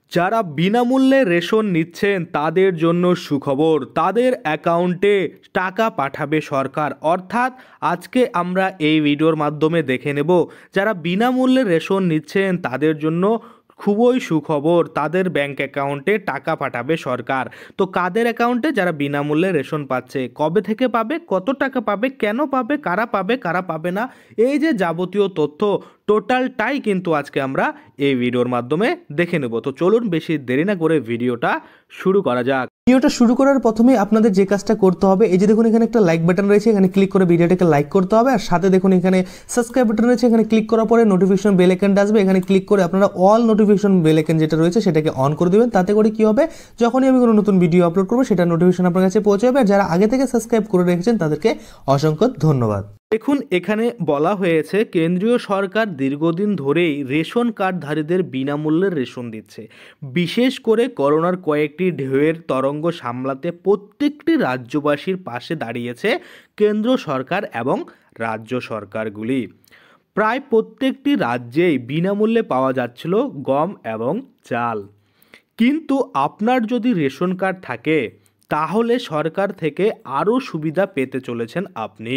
যারা বিনামূল্যে রেশন নিচ্ছেন তাদের জন্য সুখবর, তাদের অ্যাকাউন্টে টাকা পাঠাবে সরকার। অর্থাৎ আজকে আমরা এই ভিডিওর মাধ্যমে দেখে নেব যারা বিনামূল্যে রেশন নিচ্ছেন তাদের জন্য খুবই সুখবর, তাদের ব্যাংক অ্যাকাউন্টে টাকা পাঠাবে সরকার। তো কাদের অ্যাকাউন্টে? যারা বিনামূল্যে রেশন পাচ্ছে। কবে থেকে পাবে, কত টাকা পাবে, কেন পাবে, কারা পাবে না, এই যে যাবতীয় তথ্য টোটালটাই কিন্তু আজকে আমরা এই ভিডিওর মাধ্যমে দেখে নেব। তো চলুন বেশি দেরি না করে ভিডিওটা শুরু করা যাক। ভিডিওটা শুরু করার প্রথমে আপনাদের যে কাজটা করতে হবে, এই যে দেখুন এখানে একটা লাইক বাটন রয়েছে, এখানে ক্লিক করে ভিডিওটাকে লাইক করতে হবে। আর সাথে দেখুন এখানে সাবস্ক্রাইব বাটন রয়েছে, এখানে ক্লিক করার পরে নোটিফিকেশন বেল আইকনটা আসবে, এখানে ক্লিক করে আপনারা অল নোটিফিকেশন বেল আইকন যেটা রয়েছে সেটাকে অন করে দেবেন। তাতে করে কি হবে, যখনই আমি কোনো নতুন ভিডিও আপলোড করবো সেটা নোটিফিকেশন আপনার কাছে পৌঁছে যাবে। আর যারা আগে থেকে সাবস্ক্রাইব করে রেখেছেন তাদেরকে অসংখ্য ধন্যবাদ। দেখুন এখানে বলা হয়েছে কেন্দ্রীয় সরকার দীর্ঘদিন ধরেই রেশন কার্ডধারীদের বিনামূল্যে রেশন দিচ্ছে। বিশেষ করে করোনার কয়েকটি ঢেউয়ের তরঙ্গ সামলাতে প্রত্যেকটি রাজ্যবাসীর পাশে দাঁড়িয়েছে কেন্দ্র সরকার এবং রাজ্য সরকারগুলি। প্রায় প্রত্যেকটি রাজ্যেই বিনামূল্যে পাওয়া যাচ্ছিল গম এবং চাল। কিন্তু আপনার যদি রেশন কার্ড থাকে তাহলে সরকার থেকে আরও সুবিধা পেতে চলেছেন আপনি।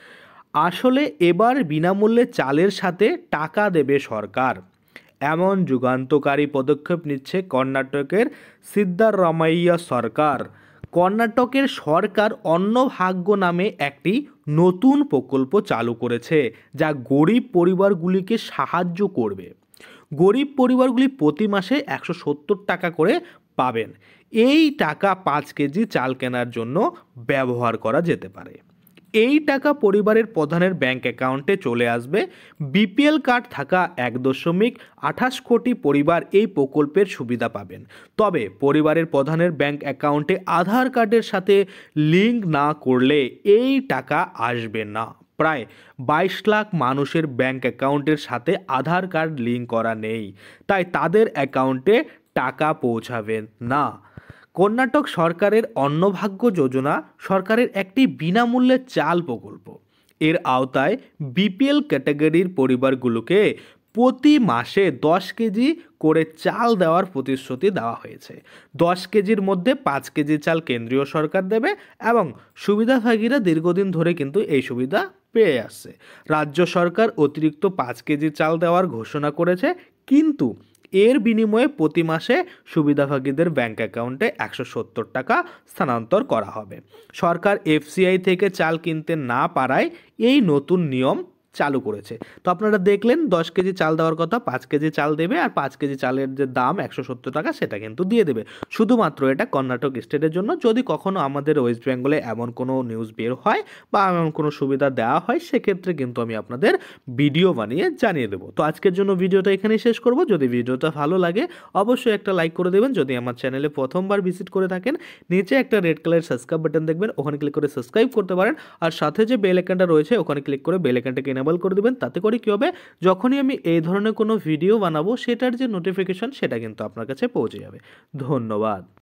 আসলে এবার বিনামূল্যে চালের সাথে টাকা দেবে সরকার, এমন যুগান্তকারী পদক্ষেপ নিচ্ছে কর্ণাটকের সিদ্দারামাইয়া সরকার। কর্ণাটকের সরকার অন্নভাগ্য নামে একটি নতুন প্রকল্প চালু করেছে, যা গরিব পরিবারগুলিকে সাহায্য করবে। গরিব পরিবারগুলি প্রতি মাসে 170 টাকা করে পাবেন। এই টাকা 5 কেজি চাল কেনার জন্য ব্যবহার করা যেতে পারে। এই টাকা পরিবারের প্রধানের ব্যাংক অ্যাকাউন্টে চলে আসবে। বিপিএল কার্ড থাকা 1.28 কোটি পরিবার এই প্রকল্পের সুবিধা পাবেন। তবে পরিবারের প্রধানের ব্যাংক অ্যাকাউন্টে আধার কার্ডের সাথে লিঙ্ক না করলে এই টাকা আসবে না। প্রায় 22 লাখ মানুষের ব্যাংক অ্যাকাউন্টের সাথে আধার কার্ড লিঙ্ক করা নেই, তাই তাদের অ্যাকাউন্টে টাকা পৌঁছাবে না। কর্ণাটক সরকারের অন্নভাগ্য যোজনা সরকারের একটি বিনামূল্যে চাল প্রকল্প। এর আওতায় বিপিএল ক্যাটাগরির পরিবারগুলোকে প্রতি মাসে 10 কেজি করে চাল দেওয়ার প্রতিশ্রুতি দেওয়া হয়েছে। 10 কেজির মধ্যে 5 কেজি চাল কেন্দ্রীয় সরকার দেবে এবং সুবিধাভোগীরা দীর্ঘদিন ধরে কিন্তু এই সুবিধা পেয়ে আসছে। রাজ্য সরকার অতিরিক্ত 5 কেজি চাল দেওয়ার ঘোষণা করেছে, কিন্তু এর বিনিময়ে প্রতি মাসে সুবিধাভোগীদের ব্যাংক অ্যাকাউন্টে 170 টাকা স্থানান্তর করা হবে। সরকার এফসিআই থেকে চাল কিনতে না পারায় এই নতুন নিয়ম চালু করেছে। তো আপনারা দেখলেন 10 কেজি চাল দেওয়ার কথা, 5 কেজি চাল দেবে, আর 5 কেজি চালের যে দাম 170 টাকা সেটা কিন্তু দিয়ে দেবে। শুধুমাত্র এটা কর্ণাটক স্টেটের জন্য। যদি কখনো আমাদের ওয়েস্ট বেঙ্গলে এমন কোনো নিউজ বের হয় বা এমন কোনো সুবিধা দেওয়া হয় সেক্ষেত্রে কিন্তু আমি আপনাদের ভিডিও বানিয়ে জানিয়ে দেবো। তো আজকের জন্য ভিডিওটা এখানেই শেষ করব। যদি ভিডিওটা ভালো লাগে অবশ্যই একটা লাইক করে দেবেন। যদি আমার চ্যানেলে প্রথমবার ভিজিট করে থাকেন, নিচে একটা রেড কালার সাবস্ক্রাইব বাটন দেখবেন, ওখানে ক্লিক করে সাবস্ক্রাইব করতে পারেন। আর সাথে যে বেল আইকনটা রয়েছে ওখানে ক্লিক করে বেল আইকনটাকে এনেবল করে দিবেন। তাতে করে কি হবে, যখনই আমি এই ধরনের কোনো ভিডিও বানাবো সেটার যে নোটিফিকেশন সেটা কিন্তু আপনার কাছে পৌঁছে যাবে। ধন্যবাদ।